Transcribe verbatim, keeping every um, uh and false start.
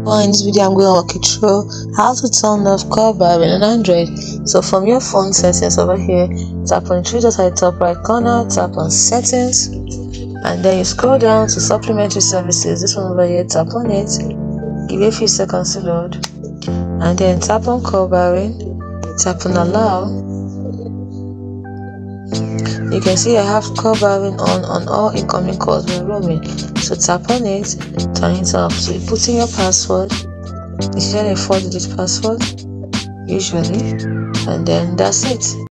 Well, in this video I'm going to walk you through how to turn off call barring on Android. So from your phone settings over here, tap on three dots at the top right corner, tap on settings, and then you scroll down to supplementary services. This one over here, tap on it, give it a few seconds to load, and then tap on call barring, tap on allow. You can see I have call barring on on all incoming calls when roaming. So tap on it, turn it off. So you put in your password, it's usually a four digit password, usually, and then that's it.